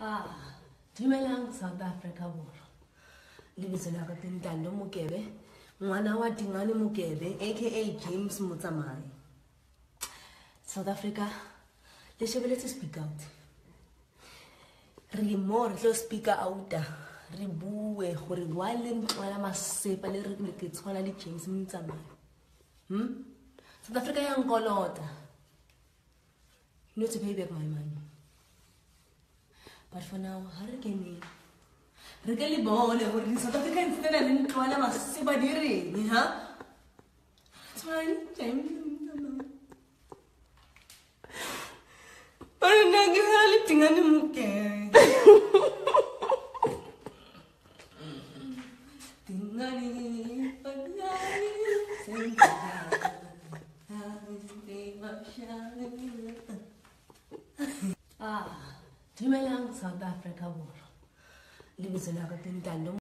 Ah, dumelang South Africa borwa. Lebitso la ka ke Ntando Mokebe, ngwana wa Dingane Mokebe aka James Motsamai. South Africa, le shebeletse speak out. Re mo re tlo speak out. Re bue gore wa le ntwala masepa le re ke tshwana le James Motsamai. South Africa ya nkolota. You need to pay back my money. But for now, how are you? Really bone or South African still and Kuala Masiba Diri, huh? That's why I'm not getting any muke. Ah, dumelang South Africa borwa. Lebitso la ka ke Ntando